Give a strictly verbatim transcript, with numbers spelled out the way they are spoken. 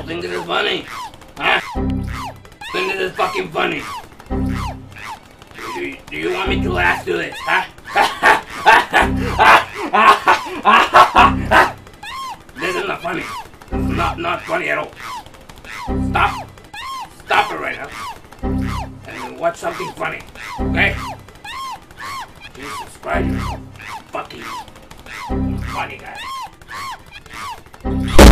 think this is funny? Huh? Think this is fucking funny? Do you, do you want me to laugh to this, huh? This is not funny. This is not, not funny at all. Stop. Stop it right now. And watch something funny, okay? Please subscribe, you fucking funny guy.